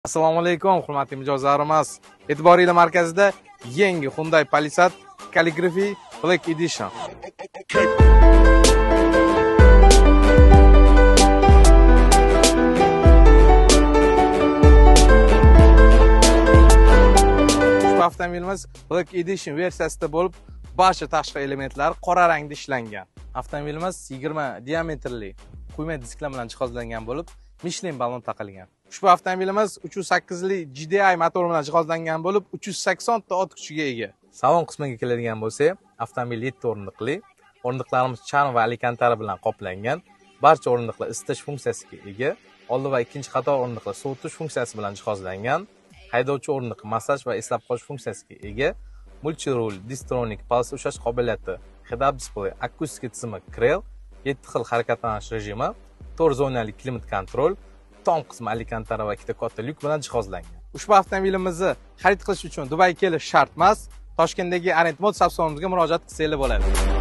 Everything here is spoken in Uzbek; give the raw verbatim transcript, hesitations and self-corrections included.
Assalomu alaykum, hurmatli mijozlarimiz. E'tiboringlar markazida yangi Hyundai Palisade Calligraphy Black Edition. Ushbu avtomobilimiz Black Edition versiyasida bo'lib, barcha tashqi elementlari qora rangda ishlangan. Avtomobilimiz yigirma diametrli quyma disklar bilan jihozlangan bo'lib, Michelin ballon taqilgan. Ushbu avtomobilimiz uch yuz sakkizli G D I motor bilan jihozlangan bo'lib, uch yuz sakson ta ot kuchiga ega. Salon qismiga keladigan bo'lsak, avtomobil yetti o'rindiqli. O'rindiqlarimiz charm va alikantara bilan qoplangan. Barcha o'rindiqlar isitish funksiyasiga ega. Oldi va ikkinchi qator o'rindiqlar sovutish funksiyasi bilan jihozlangan. Haydovchi o'rindiqi massaj va eslab qolish funksiyasiga ega. Multi-rul, Distronic, pals ushlash qobiliyati, head-up display, akustik tizimi Krell, yetti xil harakatlanish rejimi, to'rt zonali klimat kontrol, tom qismi alikantara va ikkita katta lyuk bilan jihozlangan. Ushbu avtomobilimizni xarid qilish uchun Dubayga kelish shart emas. Toshkentdagi Arend Motors savdomizga murojaat qilsangiz bo'ladi.